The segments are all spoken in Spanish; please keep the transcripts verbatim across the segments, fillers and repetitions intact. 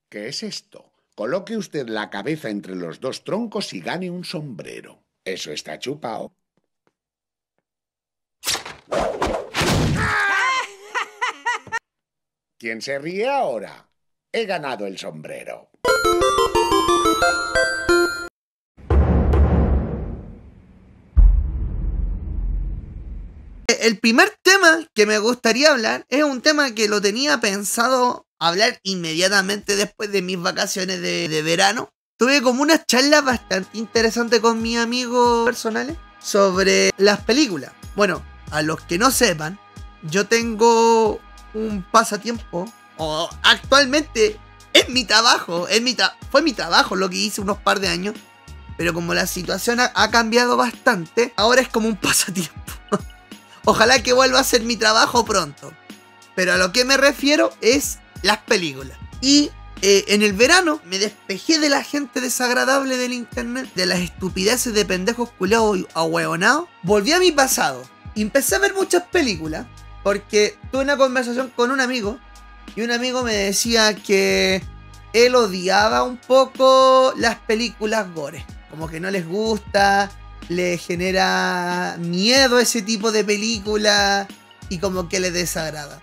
¿Qué es esto? Coloque usted la cabeza entre los dos troncos y gane un sombrero. Eso está chupado. ¿Quién se ríe ahora? He ganado el sombrero. El primer tema que me gustaría hablar es un tema que lo tenía pensado hablar inmediatamente después de mis vacaciones de, de verano. Tuve como una charla bastante interesante con mis amigos personales sobre las películas. Bueno, a los que no sepan, yo tengo un pasatiempo, o actualmente es mi trabajo, es mi tra- fue mi trabajo lo que hice unos par de años, pero como la situación ha, ha cambiado bastante, ahora es como un pasatiempo. Ojalá que vuelva a ser mi trabajo pronto. Pero a lo que me refiero es las películas. Y eh, en el verano me despejé de la gente desagradable del internet, de las estupideces de pendejos culeados ahueonados. Volví a mi pasado. Y empecé a ver muchas películas. Porque tuve una conversación con un amigo. Y un amigo me decía que él odiaba un poco las películas gore. Como que no les gusta, le genera miedo ese tipo de película y como que le desagrada.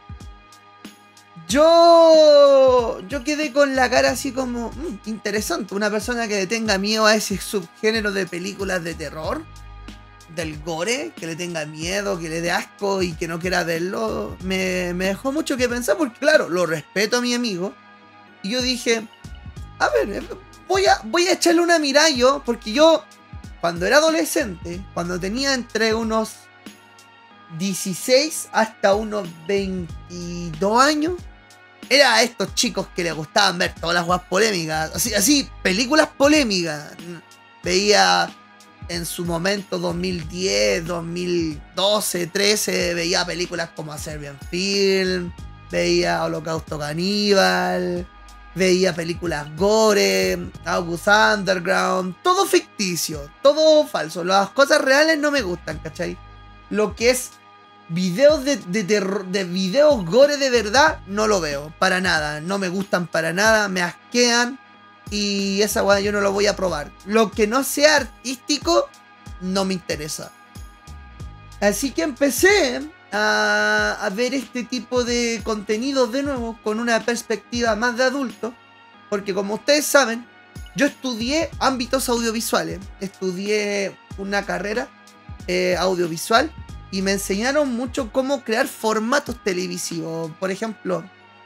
Yo yo quedé con la cara así como mmm, interesante, una persona que le tenga miedo a ese subgénero de películas de terror, del gore, que le tenga miedo, que le dé asco y que no quiera verlo, me, me dejó mucho que pensar porque claro, lo respeto a mi amigo y yo dije, a ver, voy a, voy a echarle una mirada yo, porque yo cuando era adolescente, cuando tenía entre unos dieciséis hasta unos veintidós años, era a estos chicos que les gustaban ver todas las guas polémicas, así, así, películas polémicas. Veía en su momento dos mil diez, dos mil doce, trece, veía películas como A Serbian Film, veía Holocausto Caníbal, veía películas gore, August Underground, todo ficticio, todo falso. Las cosas reales no me gustan, ¿cachai? Lo que es videos de, de terror, de videos gore de verdad, no lo veo, para nada. No me gustan para nada, me asquean y esa weá yo no lo voy a probar. Lo que no sea artístico, no me interesa. Así que empecé A, a ver este tipo de contenidos de nuevo con una perspectiva más de adulto, porque como ustedes saben, yo estudié ámbitos audiovisuales, estudié una carrera eh, audiovisual y me enseñaron mucho cómo crear formatos televisivos. Por ejemplo,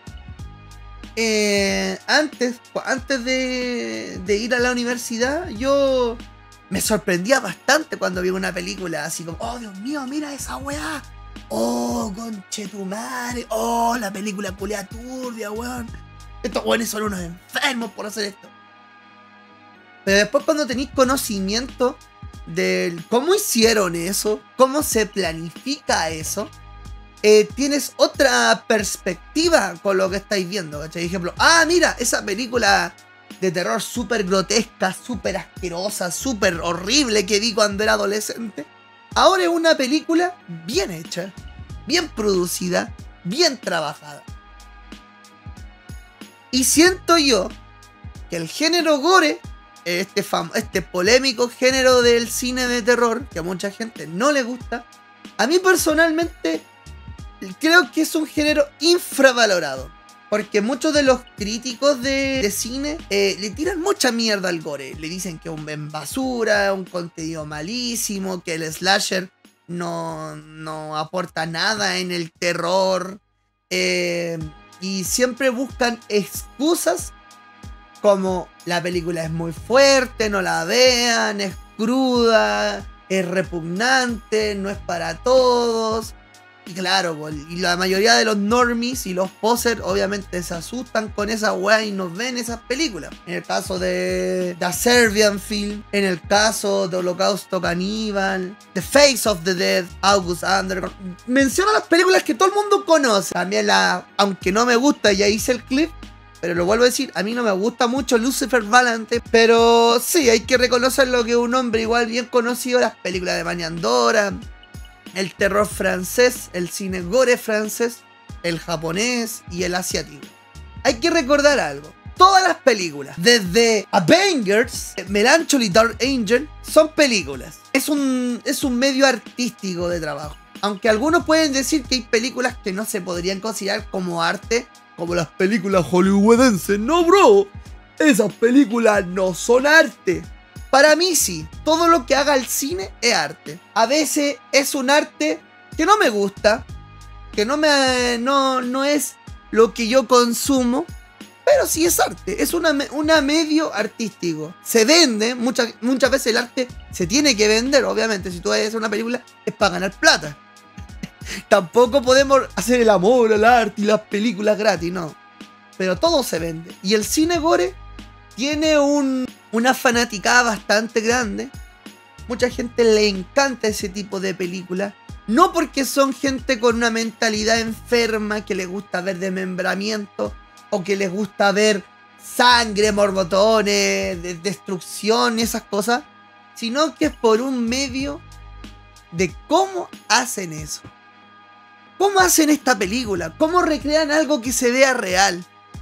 eh, antes, antes de, de ir a la universidad, yo me sorprendía bastante cuando vi una película así como, oh Dios mío, mira esa weá. Oh, conchetumare. Oh, la película culea turbia, weón. Estos weones son unos enfermos por hacer esto. Pero después cuando tenéis conocimiento de cómo hicieron eso, cómo se planifica eso, eh, tienes otra perspectiva con lo que estáis viendo, ¿cachai? Por ejemplo, ah, mira, esa película de terror súper grotesca, súper asquerosa, súper horrible que vi cuando era adolescente. Ahora es una película bien hecha, bien producida, bien trabajada. Y siento yo que el género gore, este, fam- este polémico género del cine de terror, que a mucha gente no le gusta, a mí personalmente creo que es un género infravalorado. Porque muchos de los críticos de, de cine eh, le tiran mucha mierda al gore. Le dicen que es un en basura, un contenido malísimo, que el slasher no, no aporta nada en el terror. Eh, y siempre buscan excusas como la película es muy fuerte, no la vean, es cruda, es repugnante, no es para todos. Y claro, y la mayoría de los normies y los posers obviamente se asustan con esa weá y no ven esas películas. En el caso de The Serbian Film, en el caso de Holocausto Caníbal, The Face of the Dead, August Underground. Menciono las películas que todo el mundo conoce. También la, aunque no me gusta, ya hice el clip, pero lo vuelvo a decir, a mí no me gusta mucho Lucifer Valentine, pero sí, hay que reconocer lo que es un hombre igual bien conocido, las películas de Mañandora, el terror francés, el cine gore francés, el japonés y el asiático. Hay que recordar algo. todas las películas, desde Avengers, Melancholy Dark Angel, son películas. Es un, es un medio artístico de trabajo. Aunque algunos pueden decir que hay películas que no se podrían considerar como arte, como las películas hollywoodenses. No, bro, esas películas no son arte. Para mí sí, todo lo que haga el cine es arte. A veces es un arte que no me gusta, que no, me, no, no es lo que yo consumo, pero sí es arte, es una, una medio artístico. Se vende, muchas, muchas veces el arte se tiene que vender, obviamente. Si tú haces una película es para ganar plata. Tampoco podemos hacer el amor al arte y las películas gratis, no. Pero todo se vende. Y el cine gore tiene un, una fanaticada bastante grande. Mucha gente le encanta ese tipo de películas. No porque son gente con una mentalidad enferma que les gusta ver desmembramiento o que les gusta ver sangre, borbotones, de destrucción y esas cosas, sino que es por un medio de cómo hacen eso. ¿Cómo hacen esta película? ¿Cómo recrean algo que se vea real?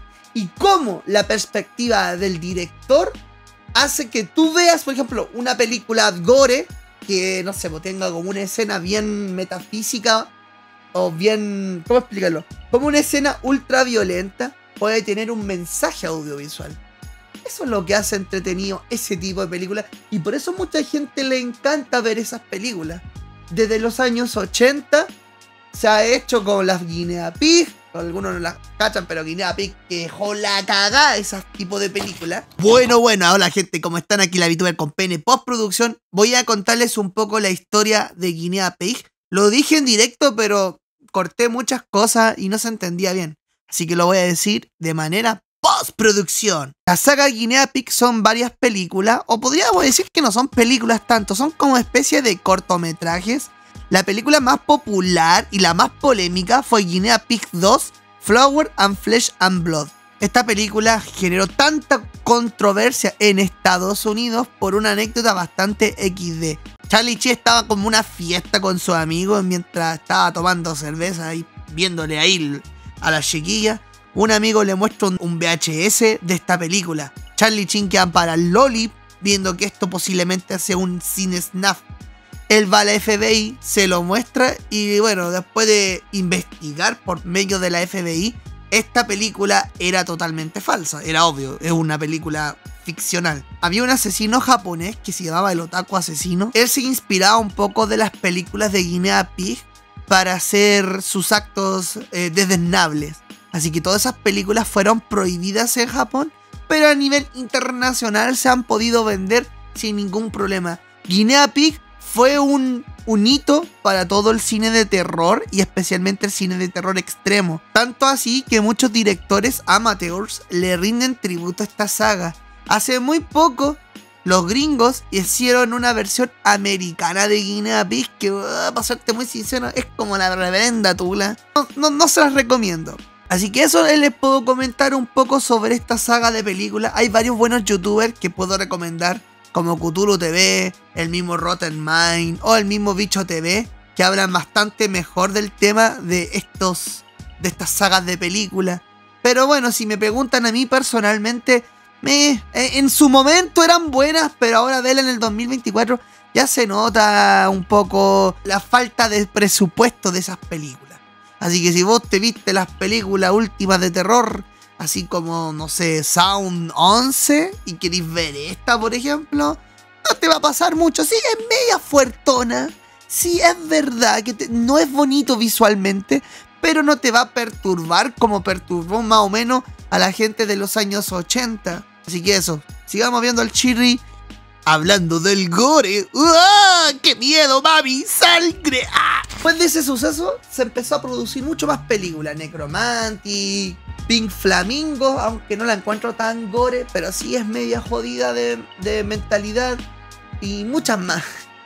Y cómo la perspectiva del director hace que tú veas, por ejemplo, una película gore que, no sé, tenga como una escena bien metafísica o bien... ¿Cómo explicarlo? Como una escena ultra violenta puede tener un mensaje audiovisual. Eso es lo que hace entretenido ese tipo de películas y por eso mucha gente le encanta ver esas películas. Desde los años ochenta se ha hecho con las Guinea Pig, algunos no las cachan, pero Guinea Pig que dejó la cagada ese tipo de películas. Bueno, bueno, hola gente, ¿cómo están? Aquí la VTuber con Pene Postproducción. Voy a contarles un poco la historia de Guinea Pig. Lo dije en directo, pero corté muchas cosas y no se entendía bien. Así que lo voy a decir de manera postproducción. La saga Guinea Pig son varias películas, o podríamos decir que no son películas tanto, son como especie de cortometrajes. La película más popular y la más polémica fue Guinea Pig dos, Flower and Flesh and Blood. Esta película generó tanta controversia en Estados Unidos por una anécdota bastante equis de. Charlie Sheen estaba como una fiesta con sus amigos mientras estaba tomando cerveza y viéndole ahí a la chiquilla. Un amigo le muestra un, un V H S de esta película. Charlie Sheen queda para el loli viendo que esto posiblemente sea un cine snuff. Él va a la F B I, se lo muestra y bueno, después de investigar por medio de la F B I, esta película era totalmente falsa. Era obvio, es una película ficcional. Había un asesino japonés que se llamaba el Otaku Asesino. Él se inspiraba un poco de las películas de Guinea Pig para hacer sus actos eh, desdenables. Así que todas esas películas fueron prohibidas en Japón, pero a nivel internacional se han podido vender sin ningún problema. Guinea Pig fue un, un hito para todo el cine de terror y especialmente el cine de terror extremo. Tanto así que muchos directores amateurs le rinden tributo a esta saga. Hace muy poco, los gringos hicieron una versión americana de Guinea Pig que, uh, para serte muy sincero, es como la reverenda tula. No, no, no se las recomiendo. Así que eso les puedo comentar un poco sobre esta saga de películas. Hay varios buenos youtubers que puedo recomendar, como Cthulhu T V, el mismo Rotten Mind o el mismo Bicho T V, que hablan bastante mejor del tema de estos de estas sagas de películas. Pero bueno, si me preguntan a mí personalmente, me, en su momento eran buenas, pero ahora verla en el dos mil veinticuatro ya se nota un poco la falta de presupuesto de esas películas. Así que si vos te viste las películas últimas de terror, así como, no sé, Sound once, y queréis ver esta, por ejemplo, no te va a pasar mucho. Sí, es media fuertona. Sí, es verdad que te, no es bonito visualmente, pero no te va a perturbar como perturbó más o menos a la gente de los años ochenta. Así que eso, sigamos viendo al Chirri hablando del gore. ¡Uah! ¡Qué miedo, mami! ¡Sangre! ¡Ah! Después de ese suceso se empezó a producir mucho más películas. Necromantic, Pink Flamingo, aunque no la encuentro tan gore, pero sí es media jodida de, de mentalidad. Y muchas más.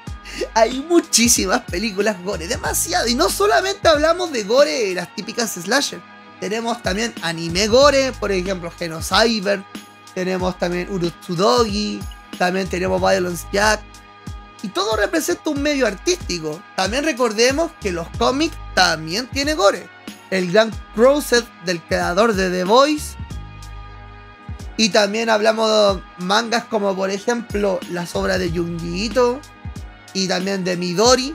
Hay muchísimas películas gore, demasiado. Y no solamente hablamos de gore, las típicas slasher. Tenemos también anime gore, por ejemplo Genocyber. Tenemos también Urotsudogi. También tenemos Violence Jack. Y todo representa un medio artístico. También recordemos que los cómics también tienen gore. El Grant Crusade, del creador de The Voice, Y también hablamos de mangas como por ejemplo las obras de Junji Ito y también de Midori.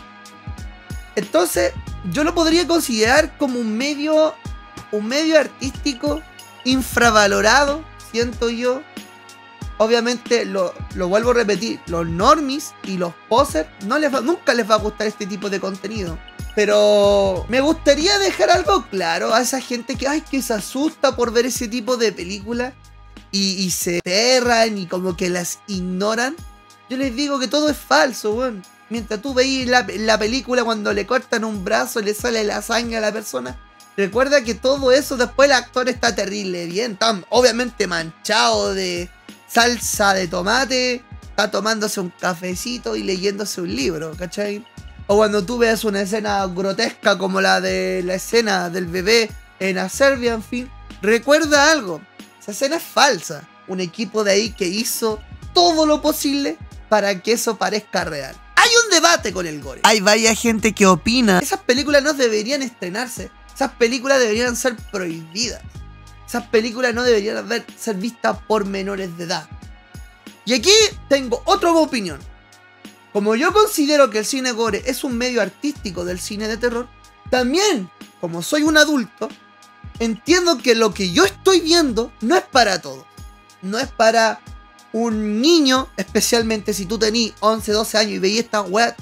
Entonces yo lo podría considerar como un medio, un medio artístico infravalorado, siento yo. Obviamente, lo, lo vuelvo a repetir, los normies y los posers no les va, nunca les va a gustar este tipo de contenido. Pero me gustaría dejar algo claro a esa gente que, ay, que se asusta por ver ese tipo de películas y, y se aterran y como que las ignoran. Yo les digo que todo es falso, weón. Mientras tú veis la, la película cuando le cortan un brazo y le sale la sangre a la persona, recuerda que todo eso después el actor está terrible bien, está obviamente manchado de salsa de tomate, está tomándose un cafecito y leyéndose un libro, ¿cachai? O cuando tú ves una escena grotesca como la de la escena del bebé en A Serbian Film, recuerda algo, esa escena es falsa. Un equipo de ahí que hizo todo lo posible para que eso parezca real. Hay un debate con el gore. Hay varias gente que opina esas películas no deberían estrenarse. Esas películas deberían ser prohibidas. Esas películas no deberían haber, ser vistas por menores de edad. Y aquí tengo otra opinión. Como yo considero que el cine gore es un medio artístico del cine de terror, también, como soy un adulto, entiendo que lo que yo estoy viendo no es para todos. No es para un niño, especialmente si tú tenés once, doce años y veías esta weá.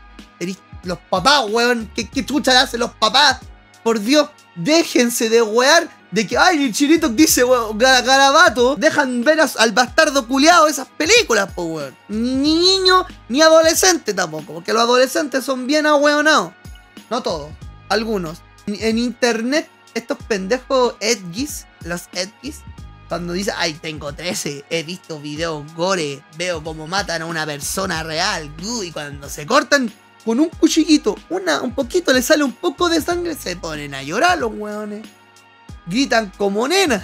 Los papás, weón, ¿qué, qué chucha le hacen los papás? Por Dios, déjense de wear de que, ay, el chinito dice, weón, garabato. Dejan ver a, al bastardo culiado esas películas, po, weón. Ni niño, ni adolescente tampoco, porque los adolescentes son bien ahueonados. No todos, algunos. En internet, estos pendejos edgys, los edgys, cuando dice, ay, tengo trece, he visto videos gore, veo cómo matan a una persona real, y cuando se cortan con un cuchillito, una, un poquito, le sale un poco de sangre, se ponen a llorar los hueones. Gritan como nenas.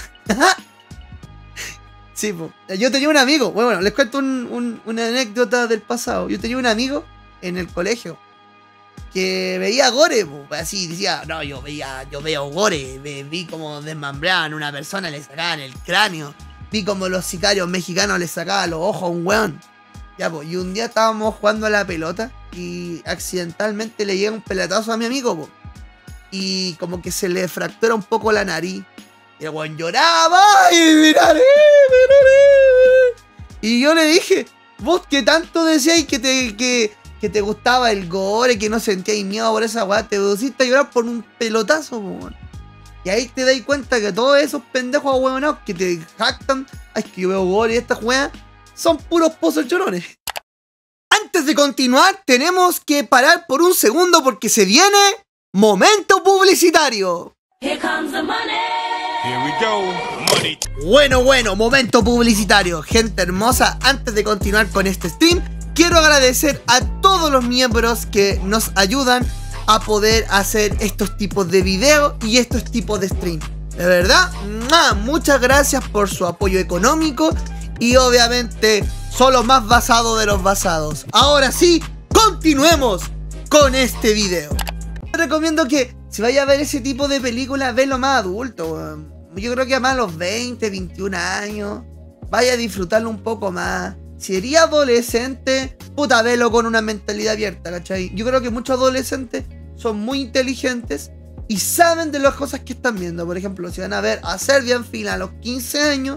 Sí, po. Yo tenía un amigo, bueno, les cuento un, un, una anécdota del pasado. Yo tenía un amigo en el colegio que veía gore, po. Así decía, no, yo veía, yo veo gore, vi como desmembraban a una persona, le sacaban el cráneo, vi como los sicarios mexicanos le sacaban los ojos a un weón. Ya, pues, y un día estábamos jugando a la pelota y accidentalmente le llega un pelotazo a mi amigo, po. Y como que se le fractura un poco la nariz. Y el weón lloraba, y miraré, miraré. Y yo le dije, vos que tanto decíais que te, que, que te gustaba el gore, que no sentíais miedo por esa weá, te pusiste a llorar por un pelotazo, po. Y ahí te das cuenta que todos esos pendejos huevonados que te jactan, ay, que yo veo gore y estas weas, son puros pozos llorones. Antes de continuar, tenemos que parar por un segundo porque se viene momento publicitario. Here comes the money. Here we go, money. Bueno, bueno, momento publicitario. Gente hermosa, antes de continuar con este stream, quiero agradecer a todos los miembros que nos ayudan a poder hacer estos tipos de videos y estos tipos de stream. De verdad, muchas gracias por su apoyo económico. Y obviamente son los más basados de los basados. Ahora sí, continuemos con este video. Te recomiendo que si vaya a ver ese tipo de películas, velo más adulto. Yo creo que a más los veinte, veintiún años, vaya a disfrutarlo un poco más. Si eres adolescente, puta, velo con una mentalidad abierta, ¿cachai? Yo creo que muchos adolescentes son muy inteligentes y saben de las cosas que están viendo. Por ejemplo, si van a ver a Serbian Film a los quince años,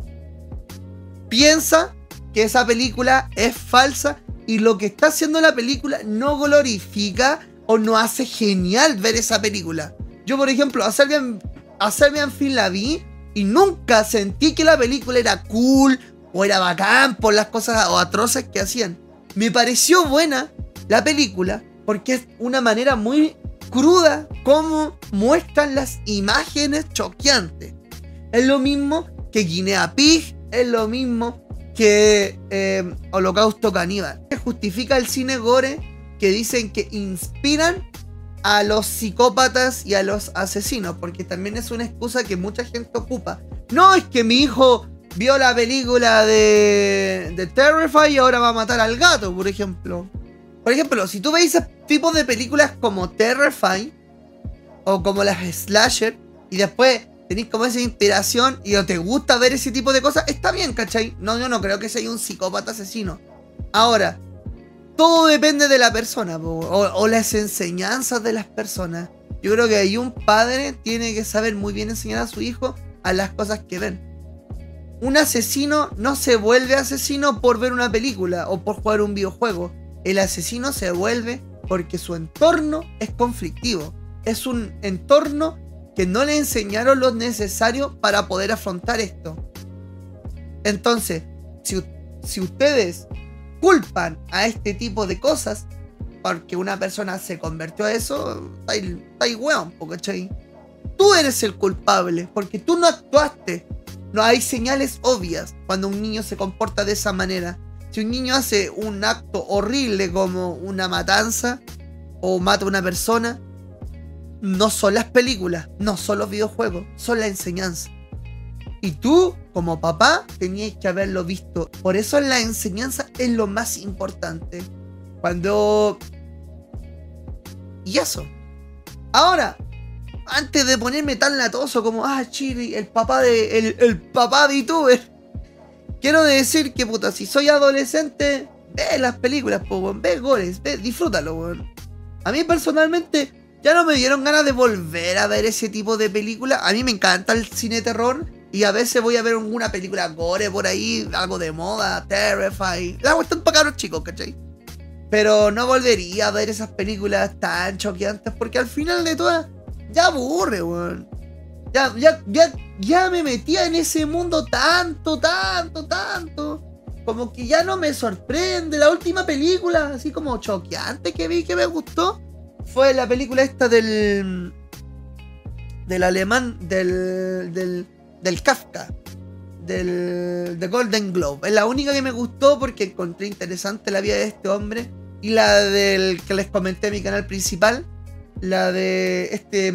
piensa que esa película es falsa y lo que está haciendo la película no glorifica o no hace genial ver esa película. Yo, por ejemplo, a Serbian, a Serbian Film la vi y nunca sentí que la película era cool o era bacán por las cosas o atroces que hacían. Me pareció buena la película porque es una manera muy cruda como muestran las imágenes choqueantes. Es lo mismo que Guinea Pig, es lo mismo que eh, Holocausto Caníbal. Justifica el cine gore que dicen que inspiran a los psicópatas y a los asesinos, porque también es una excusa que mucha gente ocupa. No, es que mi hijo vio la película de, de Terrify y ahora va a matar al gato, por ejemplo. Por ejemplo, si tú veis ese tipo de películas como Terrify o como las Slasher y después tenéis como esa inspiración y o te gusta ver ese tipo de cosas, está bien, ¿cachai? No, yo no creo que sea un psicópata asesino. Ahora, todo depende de la persona, po, o, o las enseñanzas de las personas. Yo creo que ahí un padre tiene que saber muy bien enseñar a su hijo a las cosas que ven. Un asesino no se vuelve asesino por ver una película o por jugar un videojuego. El asesino se vuelve porque su entorno es conflictivo. Es un entorno que no le enseñaron lo necesario para poder afrontar esto. Entonces, si, si ustedes culpan a este tipo de cosas porque una persona se convirtió a eso, está ahí, está ahí weón, ¿cachai? Tú eres el culpable porque tú no actuaste. No hay señales obvias cuando un niño se comporta de esa manera. Si un niño hace un acto horrible como una matanza o mata a una persona, no son las películas, no son los videojuegos, son la enseñanza. Y tú, como papá, tenías que haberlo visto. Por eso la enseñanza es lo más importante. Cuando... Y eso. Ahora, antes de ponerme tan latoso como, ah, Chile, el papá de... El, el papá de youtuber. Quiero decir que, puta, si soy adolescente, ve las películas, po, weón, ve goles, ve, disfrútalo, weón. A mí personalmente ya no me dieron ganas de volver a ver ese tipo de películas. A mí me encanta el cine terror y a veces voy a ver alguna película gore por ahí, algo de moda, Terrify. La cuestión para cabros chicos, ¿cachai? Pero no volvería a ver esas películas tan choqueantes porque al final de todas ya aburre, weón. Ya, ya, ya, ya me metía en ese mundo tanto, tanto, tanto. Como que ya no me sorprende. La última película, así como choqueante que vi que me gustó, fue la película esta del... Del alemán, del... Del, del Kafka. Del... The Golden Globe. Es la única que me gustó porque encontré interesante la vida de este hombre. Y la del que les comenté en mi canal principal. La de este...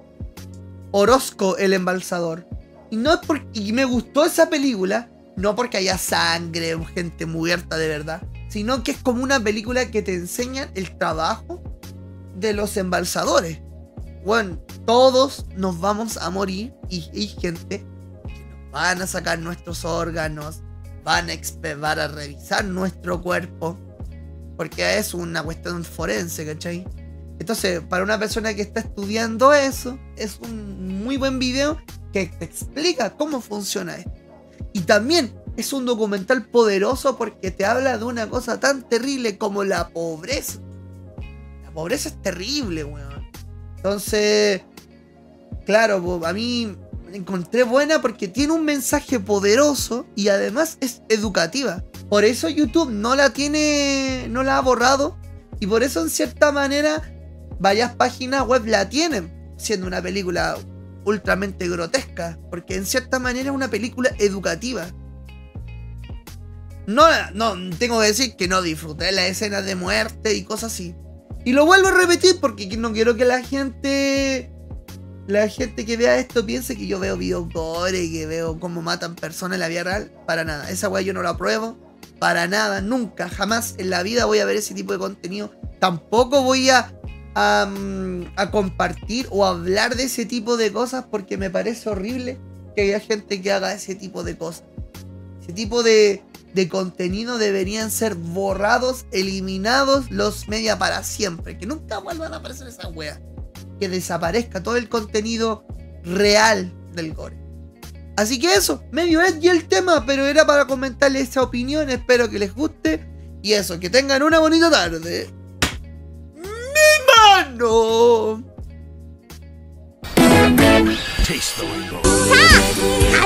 Orozco el embalsador. Y no es porque y me gustó esa película, no porque haya sangre o gente muerta de verdad, sino que es como una película que te enseña el trabajo de los embalsadores. Bueno, todos nos vamos a morir y hay gente que nos van a sacar nuestros órganos, van a, van a revisar nuestro cuerpo, porque es una cuestión forense, ¿cachai? Entonces, para una persona que está estudiando eso, es un muy buen video que te explica cómo funciona esto. Y también es un documental poderoso porque te habla de una cosa tan terrible como la pobreza. La pobreza es terrible, weón. Entonces, claro, a mí me encontré buena porque tiene un mensaje poderoso y además es educativa. Por eso YouTube no la tiene, no la ha borrado. Y por eso en cierta manera... varias páginas web la tienen, siendo una película ultramente grotesca, porque en cierta manera es una película educativa. No, no, tengo que decir que no disfruté las escenas de muerte y cosas así. Y lo vuelvo a repetir porque no quiero que la gente, la gente que vea esto piense que yo veo videos gore y que veo cómo matan personas en la vida real. Para nada, esa weá yo no la apruebo. Para nada, nunca, jamás en la vida voy a ver ese tipo de contenido. Tampoco voy a... A, a compartir o a hablar de ese tipo de cosas porque me parece horrible que haya gente que haga ese tipo de cosas. Ese tipo de, de contenido deberían ser borrados, eliminados los media para siempre, que nunca vuelvan a aparecer esas weas, que desaparezca todo el contenido real del gore. Así que eso, medio edgy el tema, pero era para comentarles esa opinión. Espero que les guste y eso, que tengan una bonita tarde. No. Taste the rainbow.